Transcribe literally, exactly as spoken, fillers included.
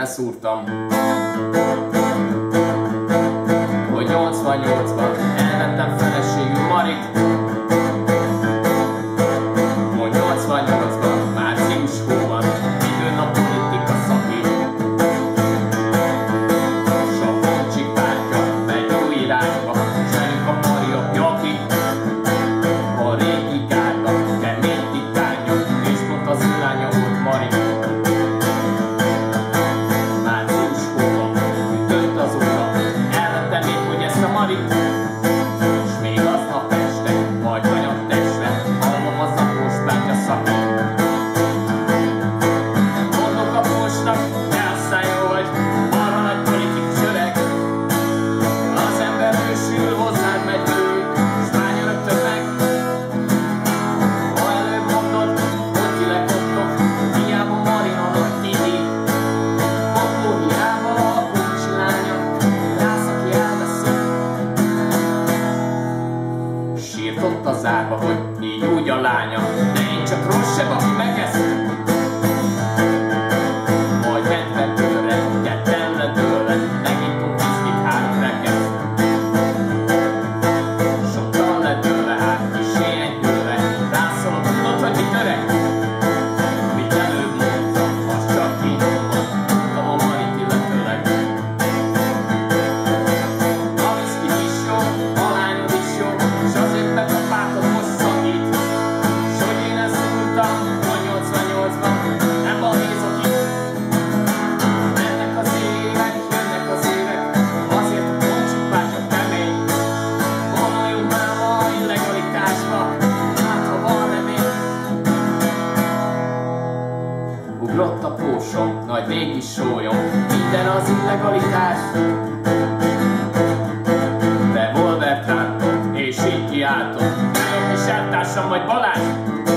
elszúrtam, hogy nyolcvannyolcban elvettem feleségül Marit. Hogy nyolcvannyolcban március hóban időn a politika szakít, s a Boncsi pártja megy jó irányba, s velünk a Mari a Jaki, a régi gárda, kemény titánja, és pont az iránya volt Mari. Március hóban ütött az óra, elvettem én, hogy ezt a Marit, s még aznap este, majd hanyag testve, hallom az após bátyja szakít. Mondok a pósnak, te aztán jó vagy, marha nagy politikus öreg, az ember ősül, hozzád megy velük, s bánya rögtön meg. Ha előbb mondod, hogy ti lekoptok, hiába Marina nagy Titi, akkor hiába a Boncsi lánya, rász, aki elveszik. Sírt ott az árba, hogy így úgy a lánya, de én csak rosszabb, aki megeszt. Majd hetven tőle, ketten le tőle, megintunk viszkit, három rekeszt. Sokkal le tőle, hát kis éjjel tőle, rászólok, tudod, hogy mit öreg? Mit előbb mondtam, az csak így volt, tudtam a Marit illetőleg. A viszkit is jó, a lányod is jó, s azért bekapáltad most szakít. S hogy én ezt szúrtam, hogy nyolcvannyolcban, nem balhézok itt. Mennek az évek, jönnek az évek, azért a Boncsi pártja kemény. Vonuljunk már ma illegalitásba, hát ha van remény. Ugrott a pósom, nagy mégis sólyom, minden az illegalitás. Revolvert rántott, és így kiáltott, Nájok is eltársam vagy Balázs?